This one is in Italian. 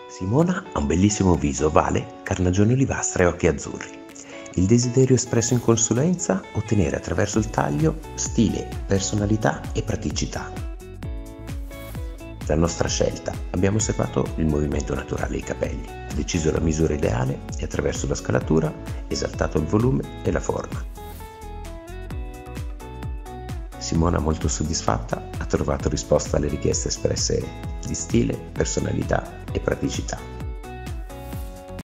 Simona ha un bellissimo viso ovale, carnagione olivastra e occhi azzurri. Il desiderio espresso in consulenza? Ottenere attraverso il taglio stile, personalità e praticità. La nostra scelta: abbiamo osservato il movimento naturale dei capelli, deciso la misura ideale e attraverso la scalatura esaltato il volume e la forma. Simona, molto soddisfatta, ha trovato risposta alle richieste espresse di stile, personalità e praticità.